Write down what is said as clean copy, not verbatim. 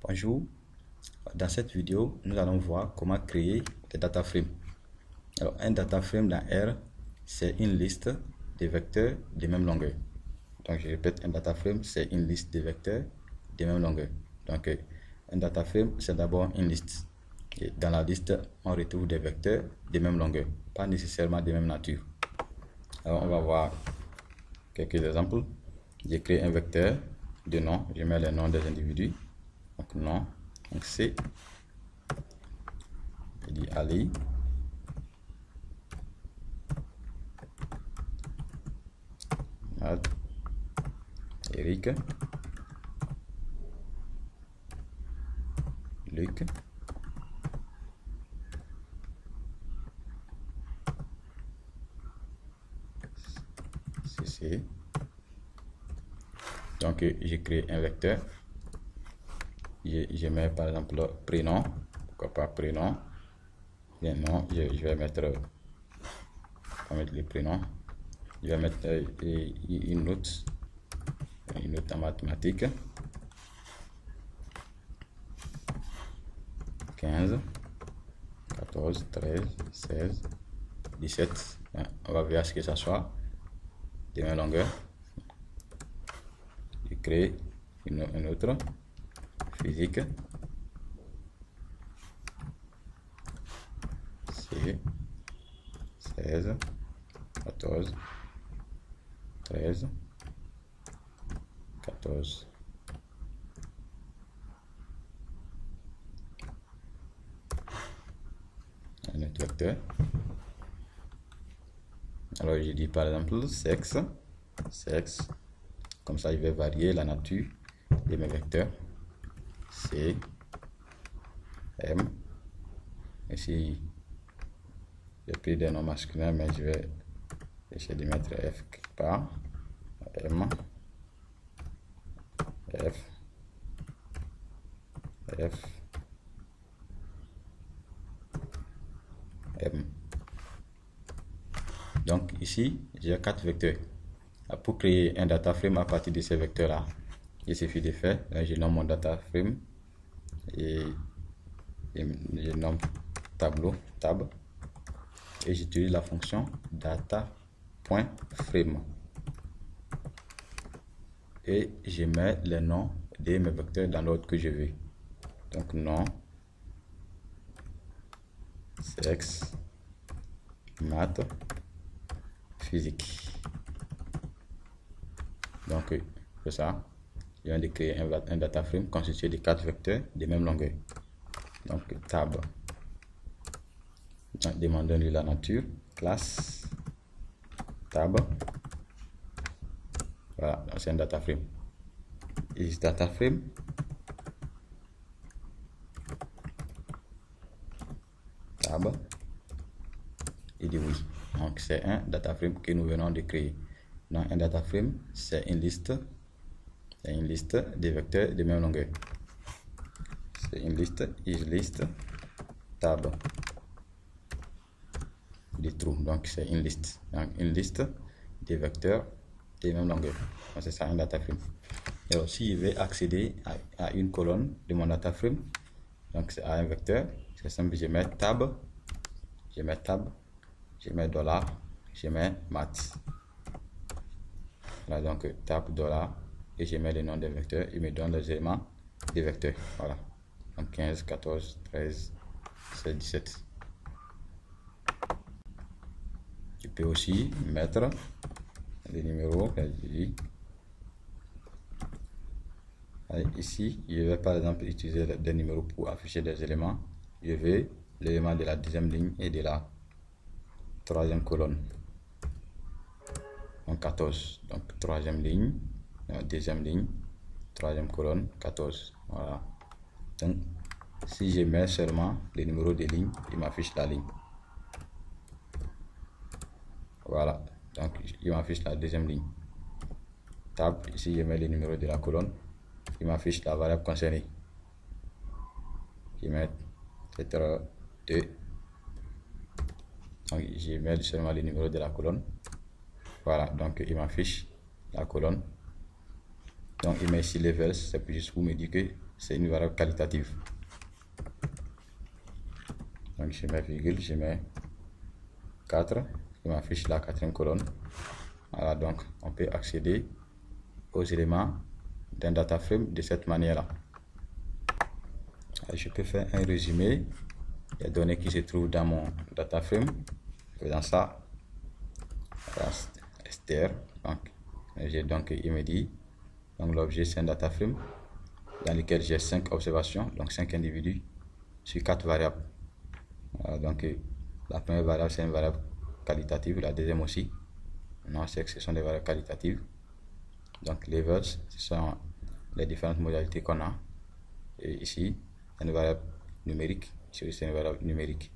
Bonjour, dans cette vidéo, nous allons voir comment créer des data frames. Alors, un data frame dans R, c'est une liste de vecteurs de même longueur. Donc, je répète, un data frame, c'est une liste de vecteurs de même longueur. Donc, un data frame, c'est d'abord une liste. Et dans la liste, on retrouve des vecteurs de même longueur, pas nécessairement de même nature. Alors, on va voir quelques exemples. J'ai créé un vecteur de nom, je mets les noms des individus. Donc, nom, donc C, je dis Ali, Mad, Eric, Luc, CC. Donc, j'ai créé un vecteur. Je mets par exemple prénom, pourquoi pas prénom, bien non, je vais mettre les prénoms, je vais mettre une note en mathématiques, 15, 14, 13, 16, 17, on va voir ce que ça soit, de même longueur. Je crée une autre, physique, C, 16, 14, 13, 14. Un autre vecteur. Alors je dis par exemple sexe, comme ça je vais varier la nature de mes vecteurs. C, M. Ici j'ai pris des noms masculins, mais je vais essayer de mettre F quelque part. M, F, F, M. Donc ici, j'ai 4 vecteurs. Pour créer un data frame à partir de ces vecteurs-là, il suffit de faire, là, je nomme mon data frame et je nomme tableau, tab, et j'utilise la fonction data.frame. Et je mets les noms de mes vecteurs dans l'ordre que je veux. Donc nom, sexe, maths, physique. Donc c'est ça. Je viens de créer un data frame constitué de 4 vecteurs de même longueur. Donc tab. Demandons-lui la nature, classe, tab. Voilà, c'est un data frame. Is data frame. Tab. Il dit oui. Donc c'est un data frame que nous venons de créer. Donc un data frame, c'est une liste de vecteurs de même longueur. C'est une liste, isList, tab, de true. Donc c'est une liste. Donc une liste de vecteurs de même longueur. C'est ça un data frame. Alors si je vais accéder à une colonne de mon data frame, donc c'est à un vecteur, c'est simple, je mets tab, je mets dollar, je mets maths. Là donc tab dollar et je mets le nom des vecteurs, il me donne les éléments des vecteurs. Voilà. Donc 15, 14, 13, 16, 17. Tu peux aussi mettre les numéros. Ici, je vais par exemple utiliser des numéros pour afficher des éléments. Je veux l'élément de la deuxième ligne et de la troisième colonne. Donc 14. Donc troisième ligne, deuxième ligne, troisième colonne, 14. Voilà. Donc si je mets seulement les numéros de ligne, il m'affiche la ligne. Voilà. Donc il m'affiche la deuxième ligne. Tab, ici je mets les numéros de la colonne, il m'affiche la variable concernée. Je mets peut-être 2. Donc je mets seulement les numéros de la colonne. Voilà, donc il m'affiche la colonne. Donc il met ici levels, c'est juste pour me dire que c'est une variable qualitative. Donc je mets virgule, je mets 4, qui m'affiche la 4e colonne. Voilà, donc on peut accéder aux éléments d'un data frame de cette manière-là. Je peux faire un résumé des données qui se trouvent dans mon data frame. Faisant ça, str, donc j'ai donc il me dit, donc l'objet c'est un data frame dans lequel j'ai 5 observations, donc 5 individus sur 4 variables. Donc la première variable c'est une variable qualitative, la deuxième aussi. Non, c'est que ce sont des variables qualitatives. Donc levels, ce sont les différentes modalités qu'on a. Et ici, une variable numérique, ici c'est une variable numérique.